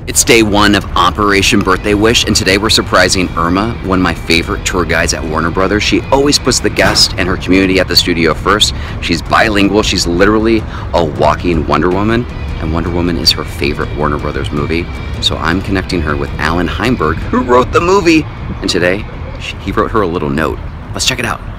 It's day one of Operation Birthday Wish, and today we're surprising Irma, one of my favorite tour guides at Warner Brothers. She always puts the guest and her community at the studio first. She's bilingual. She's literally a walking Wonder Woman, and Wonder Woman is her favorite Warner Brothers movie. So I'm connecting her with Allan Heinberg, who wrote the movie, and today he wrote her a little note. Let's check it out.